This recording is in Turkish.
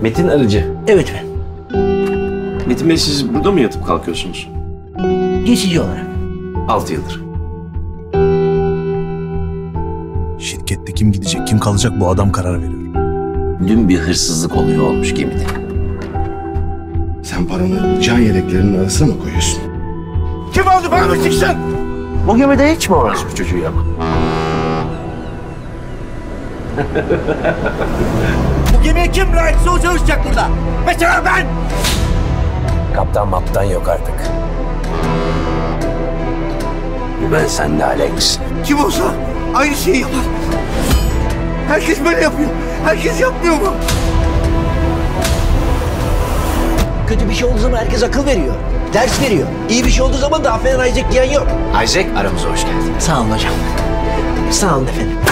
Metin Arıcı. Evet efendim. Metin Bey, siz burada mı yatıp kalkıyorsunuz? Geçici olarak. 6 yıldır. Şirkette kim gidecek, kim kalacak bu adam karar veriyor. Dün bir hırsızlık oluyor olmuş gemide. Sen paranı can yeleklerinin arasına mı koyuyorsun? Kim aldı paramı çıksın? Bu gemide hiç mi orası bu çocuğu yok? Bu gemiye kim layıksa o çalışacak burada. Mesela ben! Kaptan maptan yok artık. Ben sende Alex. Kim olsa aynı şeyi yapar. Herkes böyle yapıyor. Herkes yapmıyor mu? Kötü bir şey olduğu zaman herkes akıl veriyor. Ders veriyor. İyi bir şey olduğu zaman da aferin Isaac diyen yok. Isaac, aramıza hoş geldin. Sağ olun hocam. Sağ olun efendim.